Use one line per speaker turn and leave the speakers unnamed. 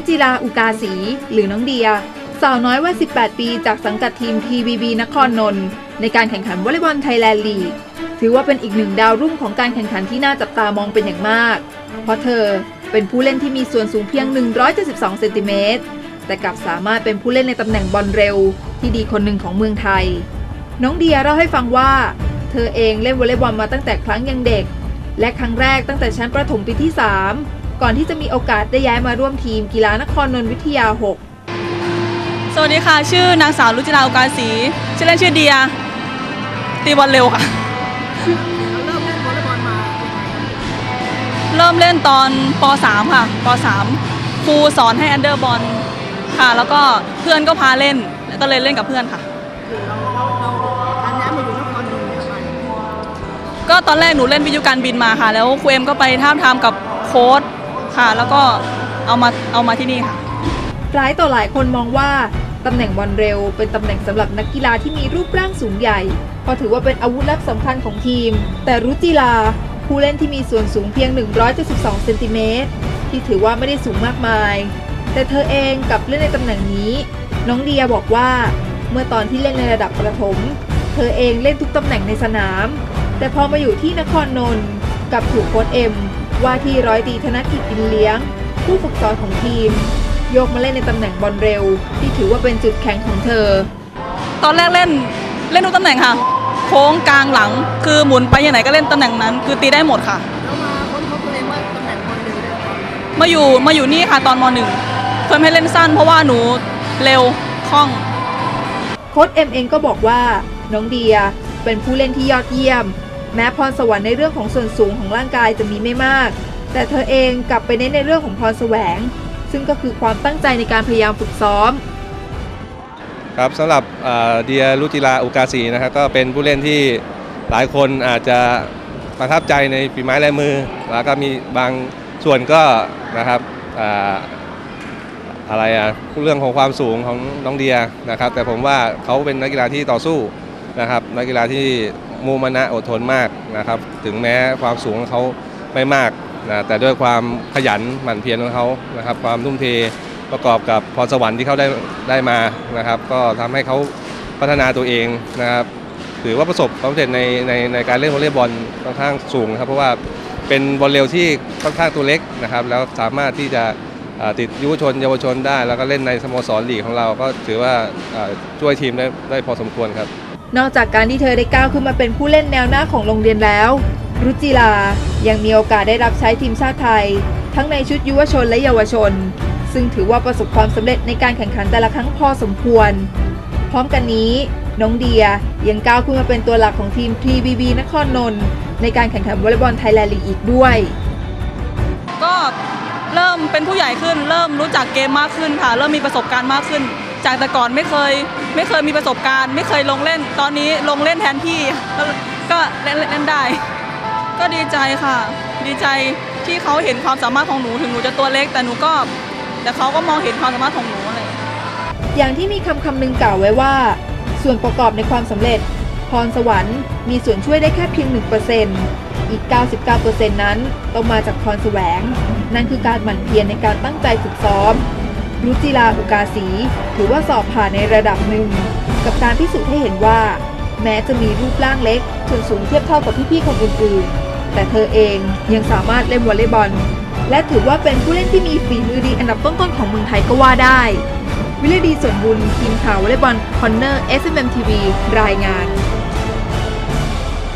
จิราอุกาศรีหรือน้องเดียสาวน้อยวัย 18 ปีจากสังกัดทีม TVB นครนนท์ในการแข่งขันวอลเลย์บอลไทยแลนด์ลีกถือว่าเป็นอีกหนึ่งดาวรุ่งของการแข่งขันที่น่าจับตามองเป็นอย่างมากเพราะเธอเป็นผู้เล่นที่มีส่วนสูงเพียง 172 เซนติเมตรแต่กลับสามารถเป็นผู้เล่นในตำแหน่งบอลเร็วที่ดีคนหนึ่งของเมืองไทยน้องเดียเล่าให้ฟังว่าเธอเองเล่นวอลเลย์บอลมาตั้งแต่ครั้งยังเด็กและครั้งแรกตั้งแต่ชั้นประถมปีที่ 3ก่อนที่จะมีโอกาสได้ย้ายมาร่วมทีมกีฬานครนนท์วิทยา 6
สวัสดีค่ะชื่อนางสาวรุจิราอุกาศรีชื่อเล่นชื่อเดียตีบอลเร็วค่ะ
เริ่มเล่นวอลเลย์บอลมา
เริ่มเล่นตอนป .3 ค่ะป .3 ครูสอนให้อันเดอร์บอลค่ะแล้วก็เพื่อนก็พาเล่นแล้วก็เลยเล่นกับเพื่อนค่ะ
การย้ายมาอยู่นครนนท์ทำไม
ก็ตอนแรกหนูเล่นวิทยุการบินมาค่ะแล้วครูเอ็มก็ไปท้าทามกับโค้ชค่ะแล้วก็เอามาที่นี่ค่ะ
หลายต่อหลายคนมองว่าตำแหน่งบอลเร็วเป็นตำแหน่งสำหรับนักกีฬาที่มีรูปร่างสูงใหญ่เพราะถือว่าเป็นอาวุธลับสำคัญของทีมแต่รุจิราผู้เล่นที่มีส่วนสูงเพียง 172 เซนติเมตรที่ถือว่าไม่ได้สูงมากมายแต่เธอเองกลับเล่นในตำแหน่งนี้น้องเดียบอกว่าเมื่อตอนที่เล่นในระดับประถมเธอเองเล่นทุกตำแหน่งในสนามแต่พอมาอยู่ที่นครนนท์กับถูกโค้ชเอ็มว่าที่ร้อยตรีธนกิจอินเลี้ยงผู้ฝึกสอนของทีมยกมาเล่นในตำแหน่งบอลเร็วที่ถือว่าเป็นจุดแข็งของเธอ
ตอนแรกเล่นทุกตำแหน่งค่ะโค้งกลางหลังคือหมุนไปยังไหนก็เล่นตำแหน่งนั้นคือตีได้หมดค่ะ
แล้วมาค้นพบตัวเองว่าตำแหน่งบอลเร็วได้
มาอยู่นี่ค่ะตอนม.1 เพิ่มให้เล่นสั้นเพราะว่าหนูเร็วคล่อง
โค้ชเอ็มเองก็บอกว่าน้องเดียเป็นผู้เล่นที่ยอดเยี่ยมแม้พรสวรรค์ในเรื่องของส่วนสูงของร่างกายจะมีไม่มากแต่เธอเองกลับไปเน้นในเรื่องของพรแสวงซึ่งก็คือความตั้งใจในการพยายามฝึกซ้อม
ครับสำหรับเดียรุจิราอุกาศรีนะครับก็เป็นผู้เล่นที่หลายคนอาจจะประทับใจในฝีไม้ลายมือแล้วก็มีบางส่วนก็นะครับเรื่องของความสูงของน้องเดียนะครับแต่ผมว่าเขาเป็นนักกีฬาที่ต่อสู้นะครับนักกีฬาที่มุ่งมั่นอดทนมากนะครับถึงแม้ความสูงของเขาไม่มากนะแต่ด้วยความขยันหมั่นเพียรของเขานะครับความทุ่มเทประกอบกับพรสวรรค์ที่เขาได้มานะครับก็ทำให้เขาพัฒนาตัวเองนะครับถือว่าประสบความสำเร็จในการเล่นวอลเลย์บอลค่อนข้างสูงครับเพราะว่าเป็นบอลเร็วที่ค่อนข้างตัวเล็กนะครับแล้วสามารถที่จะติดเยาวชนได้แล้วก็เล่นในสโมสรลีกของเราก็ถือว่าช่วยทีมได้พอสมควรครับ
นอกจากการที่เธอได้ก้าวขึ้นมาเป็นผู้เล่นแนวหน้าของโรงเรียนแล้วรุจิรายังมีโอกาสได้รับใช้ทีมชาติไทยทั้งในชุดยุวชนและเยาวชนซึ่งถือว่าประสบความสำเร็จในการแข่งขันแต่ละครั้งพอสมควรพร้อมกันนี้น้องเดียยังก้าวขึ้นมาเป็นตัวหลักของทีม TVB นครนนท์ในการแข่งขันวอลเลย์บอลไทยแลนด์ลีกอีกด้วย
ก็เริ่มเป็นผู้ใหญ่ขึ้นเริ่มรู้จักเกมมากขึ้นค่ะเริ่มมีประสบการณ์มากขึ้นจากแต่ก่อนไม่เคยมีประสบการณ์ไม่เคยลงเล่นตอนนี้ลงเล่นแทนพี่ก็เล่นได้ก็ดีใจค่ะดีใจที่เขาเห็นความสามารถของหนูถึงหนูจะตัวเล็กแต่เขาก็มองเห็นความสามารถของหนูอะไร
อย่างที่มีคำหนึ่งกล่าวไว้ว่าส่วนประกอบในความสำเร็จพรสวรรค์มีส่วนช่วยได้แค่เพียง 1% อีก 99% นั้นต้องมาจากพรแสวงนั่นคือการหมั่นเพียรในการตั้งใจฝึกซ้อมรุจิราอุกาศรีถือว่าสอบผ่านในระดับหนึ่งกับการพิสูจน์ให้เห็นว่าแม้จะมีรูปร่างเล็กส่วนสูงเทียบเท่ากับพี่ๆคนอื่นๆแต่เธอเองยังสามารถเล่นวอลเลย์บอลและถือว่าเป็นผู้เล่นที่มีฝีมือดีอันดับต้นๆของเมืองไทยก็ว่าได้วิรดีส่วนบุญทีมข่าววอลเลย์บอลคอนเนอร์ SMM TV รายงาน